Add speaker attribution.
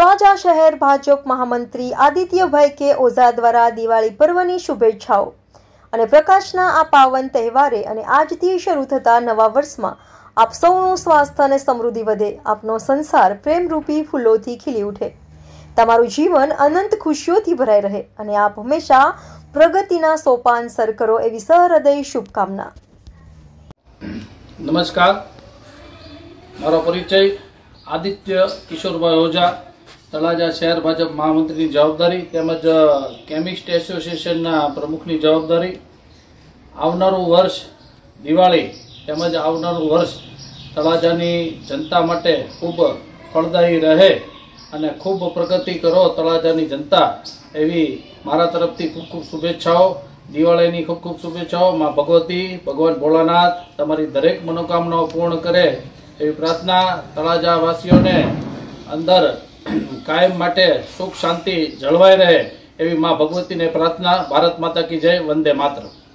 Speaker 1: તળાજા શહેર ભાજપ મહામંત્રી આદિત્યભાઈ કે ઓઝા દ્વારા દિવાળી પર્વની શુભેચ્છાઓ અને પ્રકાશના આ પાવન તહેવારે અને આજથી શરૂ થતા નવા વર્ષમાં આપ સૌનું સ્વાસ્થ્ય અને સમૃદ્ધિ વધે, આપનો સંસાર પ્રેમરૂપી ફૂલોથી ખીલી ઉઠે, તમારું જીવન અનંત ખુશીઓથી ભરાઈ રહે અને આપ હંમેશા પ્રગતિના સોપાન સર કરો એવી સહૃદય શુભકામના।
Speaker 2: નમસ્કાર, મારો પરિચય આદિત્ય કિશોરભાઈ ઓઝા, તળાજા શહેર ભાજપ મહામંત્રીની જવાબદારી તેમજ કેમિસ્ટ એસોસિએશનના પ્રમુખની જવાબદારી। આવનારું વર્ષ દિવાળી તેમજ આવનારું વર્ષ તળાજાની જનતા માટે ખૂબ ફળદાયી રહે અને ખૂબ પ્રગતિ કરો તળાજાની જનતા, એવી મારા તરફથી ખૂબ ખૂબ શુભેચ્છાઓ। દિવાળીની ખૂબ ખૂબ શુભેચ્છાઓ। માં ભગવતી, ભગવાન ભોળાનાથ તમારી દરેક મનોકામનાઓ પૂર્ણ કરે એવી પ્રાર્થના। તળાજા વાસીઓને અંદર કાયમ માટે સુખ શાંતિ જળવાઈ રહે એવી માં ભગવતીને પ્રાર્થના। ભારત માતા કી જય, વંદે માતરમ।